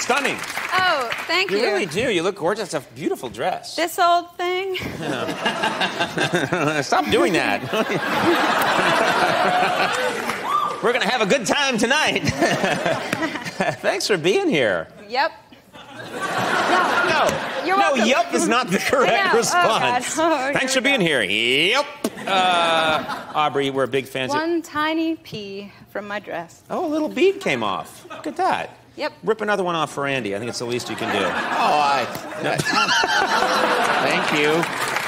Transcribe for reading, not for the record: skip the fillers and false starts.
stunning. Oh, thank you. You really do. You look gorgeous. It's a beautiful dress. This old thing? Stop doing that. We're going to have a good time tonight. Thanks for being here. Yep. No, You're welcome. yep is not the correct response. Oh, Thanks for being here. Yep. Aubrey, we're big fans. One tiny pea from my dress. Oh, a little bead came off. Look at that. Yep. Rip another one off for Andy. I think it's the least you can do. Thank you.